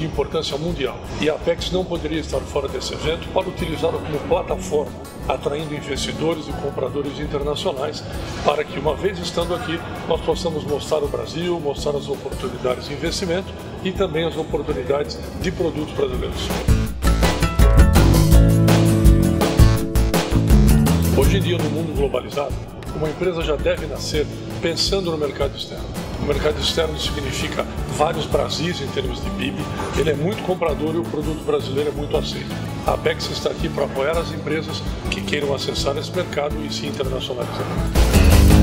importância mundial e a Apex não poderia estar fora desse evento para utilizá-lo como plataforma, atraindo investidores e compradores internacionais para que, uma vez estando aqui, nós possamos mostrar o Brasil, mostrar as oportunidades de investimento e também as oportunidades de produtos brasileiros. Hoje em dia, no mundo globalizado, uma empresa já deve nascer pensando no mercado externo. O mercado externo significa vários Brasis em termos de PIB, ele é muito comprador e o produto brasileiro é muito aceito. A Apex está aqui para apoiar as empresas que queiram acessar esse mercado e se internacionalizar.